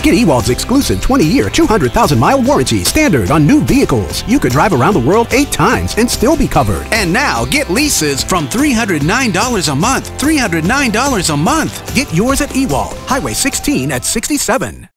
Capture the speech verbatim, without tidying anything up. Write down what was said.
Get Ewald's exclusive twenty year, two hundred thousand mile warranty standard on new vehicles. You could drive around the world eight times and still be covered. And now, get leases from three hundred nine dollars a month. three hundred nine dollars a month. Get yours at Ewald, Highway sixteen at sixty-seven.